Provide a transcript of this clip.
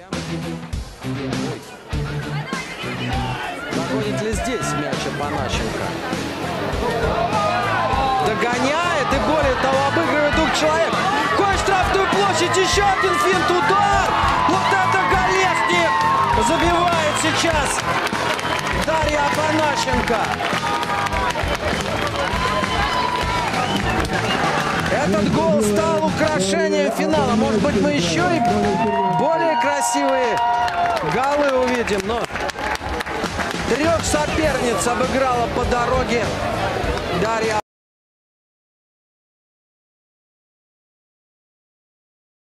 Догонит ли здесь мяч Апанащенко? Догоняет и, более того, обыгрывает двух человек. Ходит в штрафную площадь, еще один финт, удар! Вот это Голесник! Забивает сейчас Дарья Апанащенко. Этот гол стал украшением финала. Может быть, мы еще и более красивые голы увидим. Но трех соперниц обыграла по дороге Дарья.